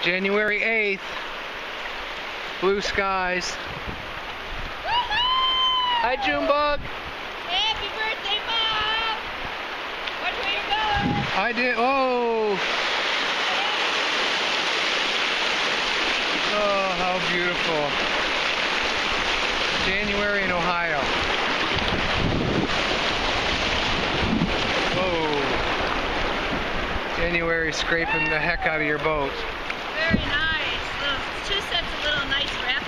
January 8th. Blue skies. Hi, Junebug. Happy birthday, Mom! Watch where you're going. I did. Oh. Oh, how beautiful. January in Ohio. Whoa. January scraping the heck out of your boat. Very nice. Those two sets of little nice wraps.